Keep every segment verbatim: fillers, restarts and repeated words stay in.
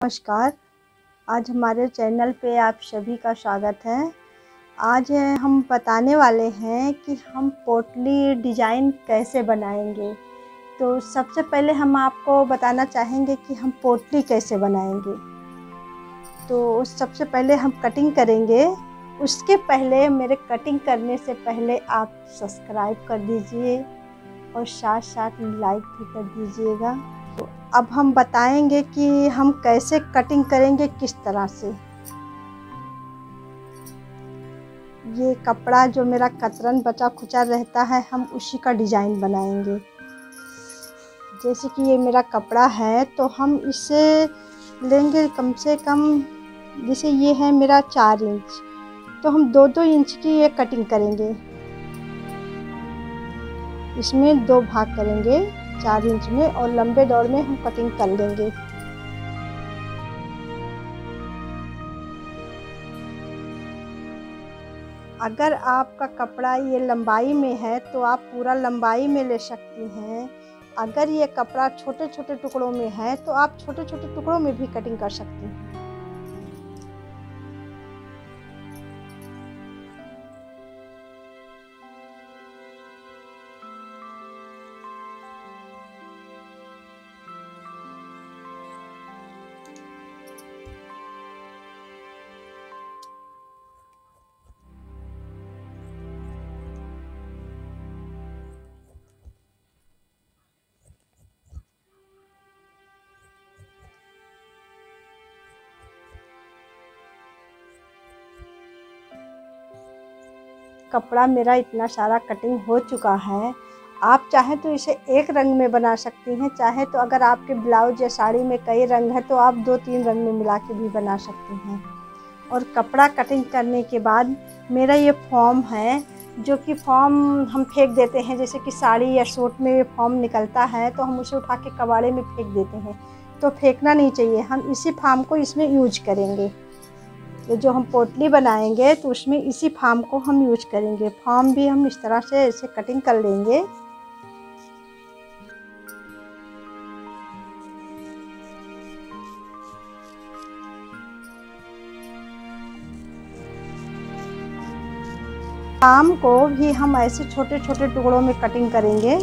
नमस्कार। आज हमारे चैनल पे आप सभी का स्वागत है। आज हम बताने वाले हैं कि हम पोटली डिज़ाइन कैसे बनाएंगे। तो सबसे पहले हम आपको बताना चाहेंगे कि हम पोटली कैसे बनाएंगे। तो सबसे पहले हम कटिंग करेंगे। उसके पहले मेरे कटिंग करने से पहले आप सब्सक्राइब कर दीजिए और साथ साथ लाइक भी कर दीजिएगा। तो अब हम बताएंगे कि हम कैसे कटिंग करेंगे, किस तरह से। ये कपड़ा जो मेरा कतरन बचा खुचा रहता है, हम उसी का डिज़ाइन बनाएंगे। जैसे कि ये मेरा कपड़ा है तो हम इसे लेंगे कम से कम, जैसे ये है मेरा चार इंच, तो हम दो दो इंच की ये कटिंग करेंगे। इसमें दो भाग करेंगे, चार इंच में, और लंबे दौर में हम कटिंग कर लेंगे। अगर आपका कपड़ा ये लंबाई में है तो आप पूरा लंबाई में ले सकती हैं। अगर ये कपड़ा छोटे छोटे टुकड़ों में है तो आप छोटे छोटे टुकड़ों में भी कटिंग कर सकती हैं। कपड़ा मेरा इतना सारा कटिंग हो चुका है। आप चाहें तो इसे एक रंग में बना सकती हैं, चाहे तो अगर आपके ब्लाउज या साड़ी में कई रंग है तो आप दो तीन रंग में मिला के भी बना सकती हैं। और कपड़ा कटिंग करने के बाद मेरा ये फॉर्म है, जो कि फॉर्म हम फेंक देते हैं। जैसे कि साड़ी या सूट में फॉर्म निकलता है तो हम उसे उठा के कबाड़े में फेंक देते हैं, तो फेंकना नहीं चाहिए। हम इसी फॉर्म को इसमें यूज करेंगे। ये जो हम पोटली बनाएंगे तो उसमें इसी फॉर्म को हम यूज करेंगे। फॉर्म भी हम इस तरह से ऐसे कटिंग कर लेंगे। फॉर्म को भी हम ऐसे छोटे छोटे टुकड़ों में कटिंग करेंगे।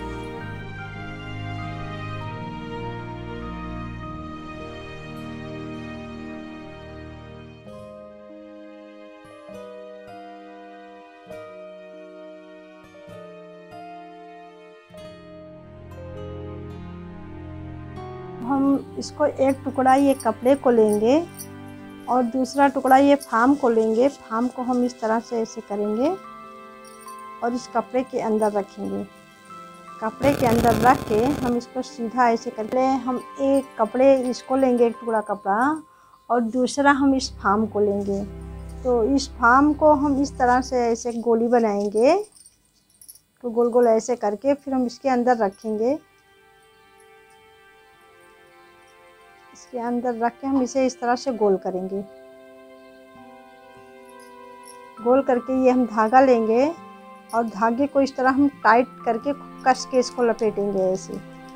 हम इसको एक टुकड़ा ये कपड़े को लेंगे और दूसरा टुकड़ा ये फार्म को लेंगे। फार्म को हम इस तरह से ऐसे करेंगे और इस कपड़े के अंदर रखेंगे। कपड़े के अंदर रख के हम इसको सीधा ऐसे करके हम एक कपड़े इसको लेंगे, एक टुकड़ा कपड़ा, और दूसरा हम इस फार्म को लेंगे। तो इस फार्म को हम इस तरह से ऐसे गोली बनाएंगे। तो गोल गोल ऐसे करके फिर हम इसके अंदर रखेंगे। इसके अंदर रख के हम इसे इस तरह से गोल करेंगे। गोल करके ये हम धागा लेंगे और धागे को इस तरह हम टाइट करके कस के इसको लपेटेंगे। ऐसे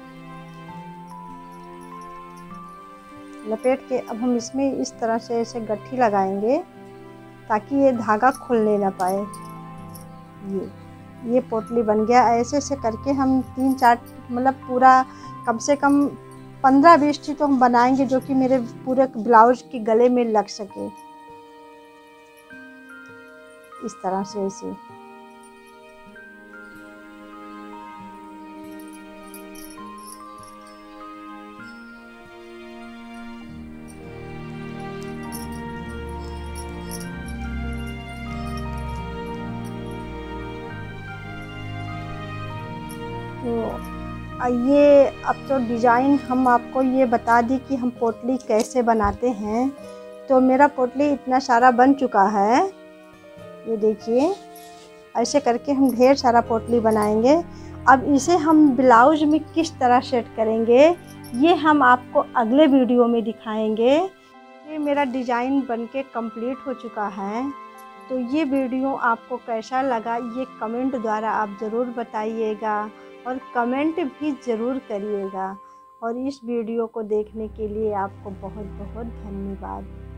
लपेट के अब हम इसमें इस तरह से ऐसे गट्ठी लगाएंगे ताकि ये धागा खुलने ना पाए। ये ये पोटली बन गया। ऐसे ऐसे करके हम तीन चार, मतलब पूरा कम से कम पंद्रह बीस थी तो हम बनाएंगे, जो कि मेरे पूरे ब्लाउज के गले में लग सके। इस तरह से ऐसे तो ये अब तो डिज़ाइन हम आपको ये बता दी कि हम पोटली कैसे बनाते हैं। तो मेरा पोटली इतना सारा बन चुका है। ये देखिए, ऐसे करके हम ढेर सारा पोटली बनाएंगे। अब इसे हम ब्लाउज में किस तरह सेट करेंगे ये हम आपको अगले वीडियो में दिखाएंगे। ये मेरा डिज़ाइन बनके कंप्लीट हो चुका है। तो ये वीडियो आपको कैसा लगा ये कमेंट द्वारा आप ज़रूर बताइएगा और कमेंट भी ज़रूर करिएगा। और इस वीडियो को देखने के लिए आपको बहुत बहुत धन्यवाद।